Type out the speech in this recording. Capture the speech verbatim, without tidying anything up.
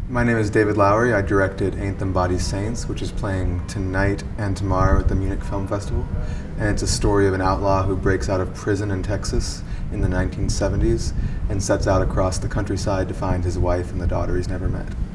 My name is David Lowery. I directed Ain't Them Bodies Saints, which is playing tonight and tomorrow at the Munich Film Festival. And it's a story of an outlaw who breaks out of prison in Texas in the nineteen seventies and sets out across the countryside to find his wife and the daughter he's never met.